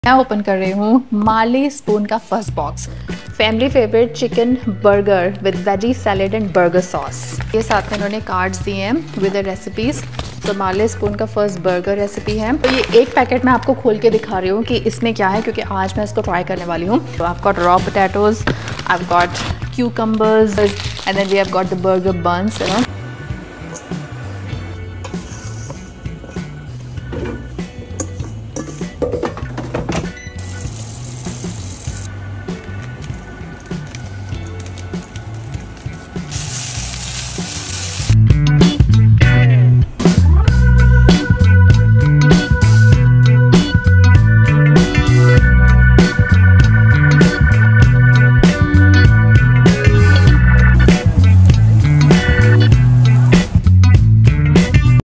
मैं ओपन कर रही हूँ मार्ली स्पून का first box. Family favourite chicken burger with veggie salad and burger sauce. ये साथ में इन्होंने कार्ड्स दिए हैं विद द रेसिपीज़। तो मार्ली स्पून का फर्स्ट बर्गर रेसिपी है। तो ये एक पैकेट मैं आपको खोल के दिखा रही हूँ कि इसमें क्या है, क्योंकि आज मैं इसको ट्राई करने वाली हूँ। तो I've got raw potatoes, I've got cucumbers and then we have got the burger buns, you know.